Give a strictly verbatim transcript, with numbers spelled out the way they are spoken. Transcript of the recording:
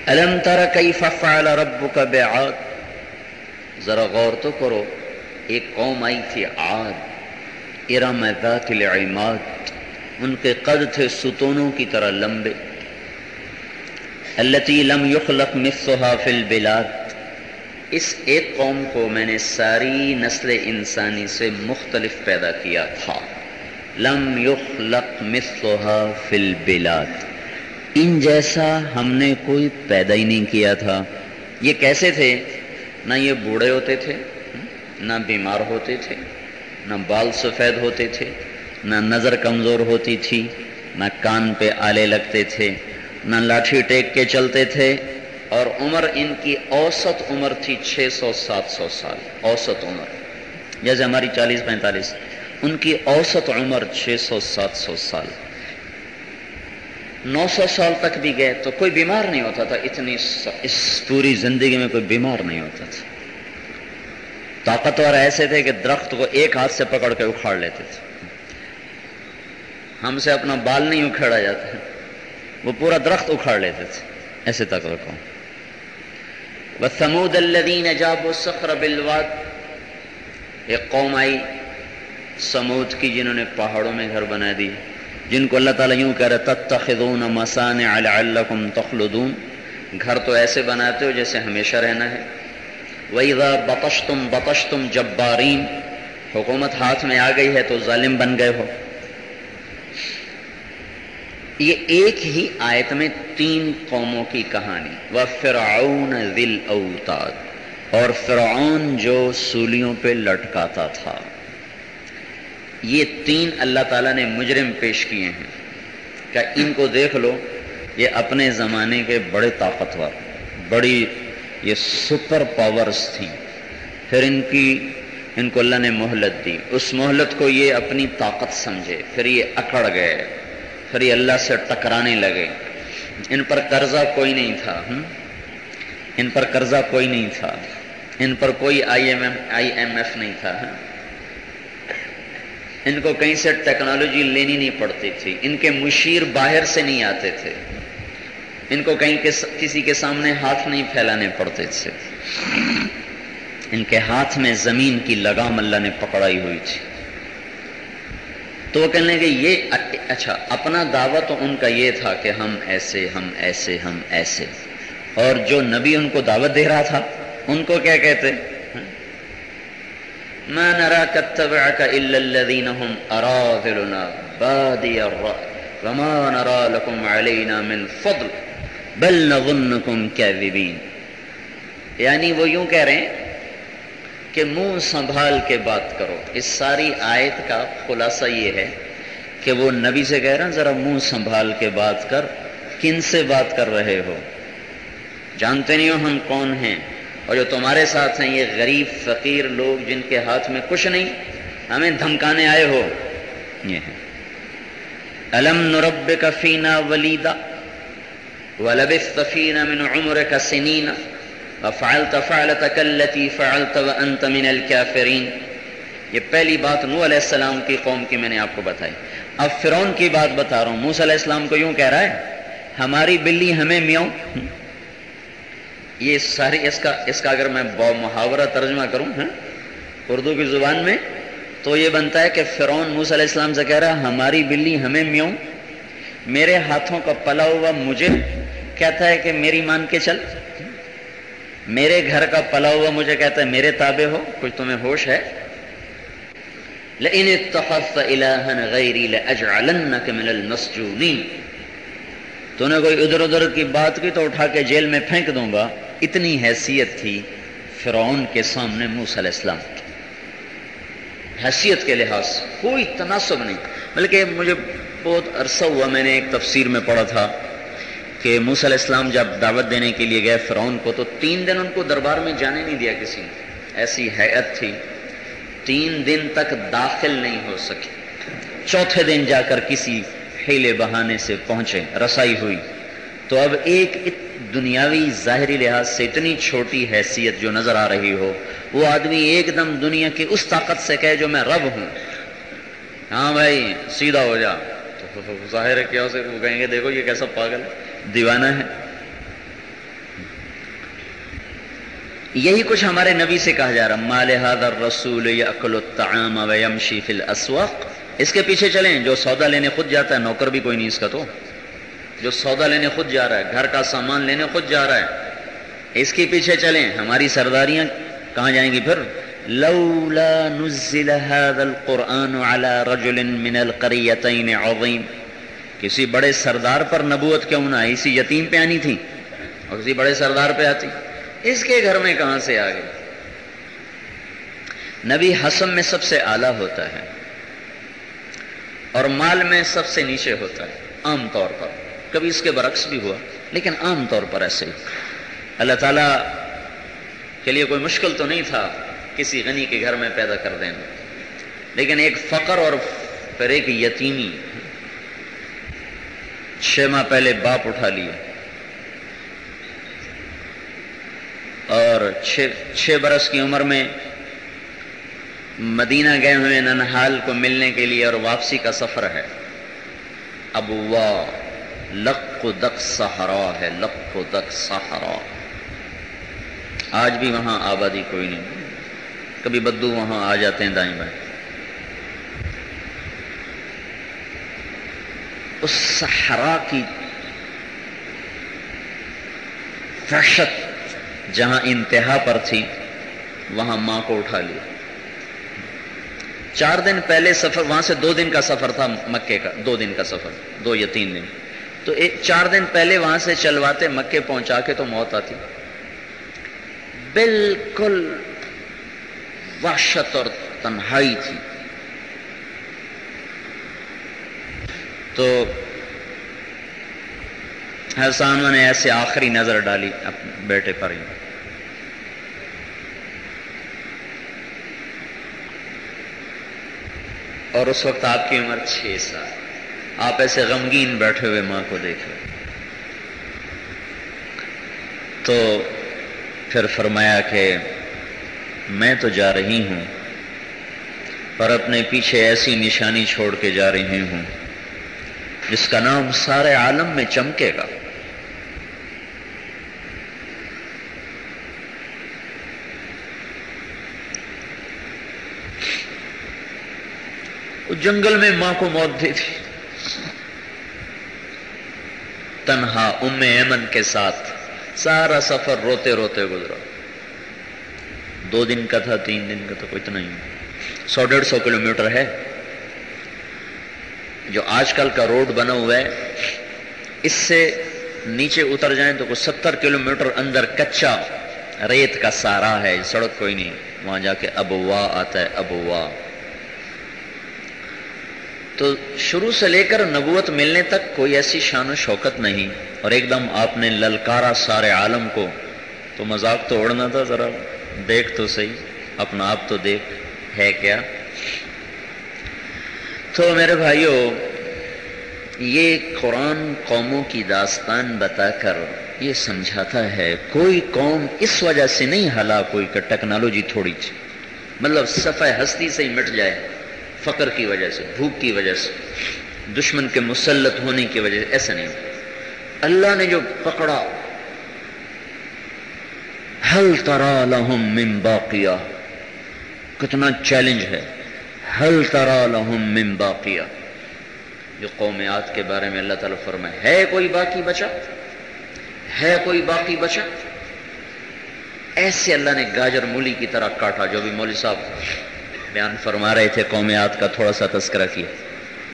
الم تر کیف فعل ربک بعاد، ذرا غور تو کرو، ایک قوم آئی تھی عاد، ارم ذات العماد، ان کے قد تھے ستونوں کی طرح لمبے، التی لم یخلق مثلها فی البلاد، اس ایک قوم کو میں نے ساری نسل انسانی سے مختلف پیدا کیا تھا، لم یخلق مثلها فی البلاد، ان جیسا ہم نے کوئی پیدا ہی نہیں کیا تھا۔ یہ کیسے تھے؟ نہ یہ بوڑھے ہوتے تھے، نہ بیمار ہوتے تھے، نہ بال سفید ہوتے تھے، نہ نظر کمزور ہوتی تھی، نہ کان پہ آلے لگتے تھے، نہ لاٹھی ٹیک کے چلتے تھے، اور عمر ان کی اوسط عمر تھی چھ سو سات سو سال، اوسط عمر، جیسے ہماری چالیس پینتالیس، ان کی اوسط عمر چھ سو سات سو سال، نو سو سال تک بھی گئے تو کوئی بیمار نہیں ہوتا تھا، اتنی اس پوری زندگی میں کوئی بیمار نہیں ہوتا تھا، طاقتور ایسے تھے کہ درخت کو ایک ہاتھ سے پکڑ کے اکھاڑ لیتے تھے، ہم سے اپنا بال نہیں اکھاڑا جاتا، وہ پورا درخت اکھاڑ لیتے تھے، ایسے تک رکھو۔ وَثَمُودَ الَّذِينَ جَابُوا الصَّخْرَ بِالْوَادِ، ایک قوم آئی سمود کی جنہوں نے پہاڑوں میں گھر بنا دی، جن کو اللہ تعالیٰ یوں کہہ رہا تَتَّخِذُونَ مَصَانِعَ لَعَلَّكُمْ تَخْلُدُونَ، گھر تو ایسے بناتے ہو جیسے ہمیشہ رہنا ہے، وَإِذَا بَطَشْتُمْ بَطَشْتُمْ جَبَّارِينَ، حکومت ہاتھ میں آ گئی ہے تو ظالم بن گئے ہو۔ یہ ایک ہی آیت میں تین قوموں کی کہانی، وَفِرْعَوْنَ ذِي الْأَوْتَادِ، اور فرعون جو سولیوں پہ لٹکاتا تھا، یہ تین اللہ تعالیٰ نے مجرم پیش کیے ہیں کہ ان کو دیکھ لو، یہ اپنے زمانے کے بڑے طاقتور، بڑی یہ سپر پاورز تھیں، پھر ان کی ان کو اللہ نے مہلت دی، اس مہلت کو یہ اپنی طاقت سمجھے، پھر یہ اکڑ گئے، پھر یہ اللہ سے ٹکرانے لگے، ان پر قرضہ کوئی نہیں تھا، ان پر قرضہ کوئی نہیں تھا، ان پر کوئی I M I M F نہیں تھا، ان کو کہیں سے ٹیکنالوجی لینی نہیں پڑتی تھی، ان کے مشیر باہر سے نہیں آتے تھے، ان کو کہیں کسی کے سامنے ہاتھ نہیں پھیلانے پڑتے تھے، ان کے ہاتھ میں زمین کی لگام اللہ نے پکڑائی ہوئی تھی۔ تو وہ کہنے لگے یہ اچھا، اپنا دعویٰ تو ان کا یہ تھا کہ ہم ایسے ہم ایسے ہم ایسے، اور جو نبی ان کو دعوت دے رہا تھا ان کو کیا کہتے؟ ما نراك اتبعك الا الذين هم اراذلنا بادي الرأي وما نرى لكم علينا من فضل بل نظنكم كاذبين، یعنی وہ یوں کہہ رہے ہیں کہ منہ سنبھال کے بات کرو۔ اس ساری آیت کا خلاصہ یہ ہے کہ وہ نبی سے کہہ رہے ہیں ذرا منہ سنبھال کے بات کر، کن سے بات کر رہے ہو؟ جانتے نہیں ہو ہم کون ہیں، اور جو تمہارے ساتھ ہیں یہ غریب فقیر لوگ جن کے ہاتھ میں کچھ نہیں، ہمیں دھمکانے آئے ہو۔ یہ ہے الم نربک فینا ولیدا ولبثت فینا من عمرک سنین وفعلت فعلتک التی فعلت وانت من الکافرین۔ یہ پہلی بات نوح علیہ السلام کی قوم کی میں نے آپ کو بتائی، اب فرعون کی بات بتا رہا ہوں۔ موسیٰ علیہ السلام کو یوں کہہ رہا ہے ہماری بلی ہمیں میاؤں، یہ ساری اس کا اس کا اگر میں محاورہ ترجمہ کروں ہاں اردو کی زبان میں تو یہ بنتا ہے کہ فرعون موسیٰ علیہ السلام سے کہہ رہا ہے ہماری بلی ہمیں میاؤں، میرے ہاتھوں کا پلا ہوا مجھے کہتا ہے کہ میری مان کے چل، میرے گھر کا پلا ہوا مجھے کہتا ہے میرے تابع ہو، کچھ تمہیں ہوش ہے؟ لئن اتخذت الہا غیری لاجعلنک من المسجونین، تو نے کوئی ادھر ادھر کی بات کی تو اٹھا کے جیل میں پھینک دوں گا۔ اتنی حیثیت تھی فرعون کے سامنے موسیٰ علیہ السلام کی، حیثیت کے لحاظ سے کوئی تناسب نہیں۔ بلکہ مجھے بہت عرصہ ہوا میں نے ایک تفسیر میں پڑھا تھا کہ موسیٰ علیہ السلام جب دعوت دینے کے لیے گئے فرعون کو تو تین دن ان کو دربار میں جانے نہیں دیا کسی نے، ایسی ہیئت تھی، تین دن تک داخل نہیں ہو سکے، چوتھے دن جا کر کسی حیلے بہانے سے پہنچے، رسائی ہوئی۔ تو اب ایک دنیاوی ظاہری لحاظ سے اتنی چھوٹی حیثیت جو نظر آ رہی ہو، وہ آدمی ایک دم دنیا کی اس طاقت سے کہے جو میں رب ہوں، ہاں بھائی سیدھا ہو جا، تو ظاہر ہے کیا اسے وہ کہیں گے دیکھو یہ کیسا پاگل ہے، دیوانہ ہے۔ یہی کچھ ہمارے نبی سے کہا جا رہا، ما لہذا الرسول یاکل الطعام ویمشی فی الاسواق، اس کے پیچھے چلیں، جو سودا لینے خود جاتا ہے، نوکر بھی کوئی نہیں اس کا، تو جو سودا لینے خود جا رہا ہے، گھر کا سامان لینے خود جا رہا ہے، اس کے پیچھے چلیں، ہماری سرداریاں کہاں جائیں گی پھر؟ لولا نزل هذا القرآن على رجل من القریتین عظیم، کسی بڑے سردار پر نبوت کیوں نہ آئی؟ اسی یتیم پہ آنی تھی اور کسی بڑے سردار پہ آتی، اس کے گھر میں کہاں سے آ گئی؟ نبی حسب میں سب سے اعلیٰ ہوتا ہے اور مال میں سب سے نیچے ہوتا ہے عام طور پر، کبھی اس کے برعکس بھی ہوا لیکن عام طور پر ایسے ہی۔ اللہ تعالیٰ کے لیے کوئی مشکل تو نہیں تھا کسی غنی کے گھر میں پیدا کر دینا، لیکن ایک فقر اور پھر ایک یتیمی، چھ ماہ پہلے باپ اٹھا لیا اور چھ چھ برس کی عمر میں مدینہ گئے ہوئے ننحال کو ملنے کے لیے اور واپسی کا سفر ہے، ابوا لق دق صحرا ہے، لق دق صحرا، آج بھی وہاں آبادی کوئی نہیں، کبھی بدو وہاں آ جاتے ہیں دائیں بائیں۔ اس صحرا کی وحشت جہاں انتہا پر تھی وہاں ماں کو اٹھا لیا۔ چار دن پہلے سفر، وہاں سے دو دن کا سفر تھا مکے کا، دو دن کا سفر، دو یا تین دن، تو ایک چار دن پہلے وہاں سے چلواتے مکے پہنچا کے تو موت آتی، بالکل وحشت اور تنہائی تھی۔ تو حسانوں نے ایسے آخری نظر ڈالی اپنے بیٹے پر ہی، اور اس وقت آپ کی عمر چھ سال، آپ ایسے غمگین بیٹھے ہوئے ماں کو دیکھ رہے، تو پھر فرمایا کہ میں تو جا رہی ہوں پر اپنے پیچھے ایسی نشانی چھوڑ کے جا رہی ہوں جس کا نام سارے عالم میں چمکے گا۔ جنگل میں ماں کو موت دی تھی، تنہا ام ایمن کے ساتھ سارا سفر روتے روتے گزرا، دو دن کا تھا، تین دن کا تھا، کوئی اتنا ہی، سو ڈیڑھ سو کلو میٹر ہے۔ جو آج کل کا روڈ بنا ہوا ہے اس سے نیچے اتر جائیں تو کوئی ستر کلو میٹر اندر کچا ریت کا سارا ہے، سڑک کوئی نہیں، وہاں جا کے ابوا آتا ہے، ابوا۔ تو شروع سے لے کر نبوت ملنے تک کوئی ایسی شان و شوکت نہیں، اور ایک دم آپ نے للکارا سارے عالم کو، تو مذاق تو اڑنا تھا، ذرا دیکھ تو صحیح اپنا آپ تو دیکھ ہے کیا۔ تو میرے بھائیوں، یہ قرآن قوموں کی داستان بتا کر یہ سمجھاتا ہے کوئی قوم اس وجہ سے نہیں ہلاک ہوئی کہ ٹیکنالوجی تھوڑی سی، مطلب صفحہ ہستی سے ہی مٹ جائے، فقر کی وجہ سے، بھوک کی وجہ سے، دشمن کے مسلط ہونے کی وجہ سے، ایسا نہیں۔ اللہ نے جو پکڑا، ہل ترا لہم من باقیہ، کتنا چیلنج ہے، ہل ترا لہم من باقیہ، جو قوم عاد کے بارے میں اللہ تعالیٰ فرمائے، ہے کوئی باقی بچا، ہے کوئی باقی بچا؟ ایسے اللہ نے گاجر مولی کی طرح کاٹا، جو بھی مولوی صاحب بیان فرما رہے تھے قوم عاد کا تھوڑا سا تذکرہ کیا۔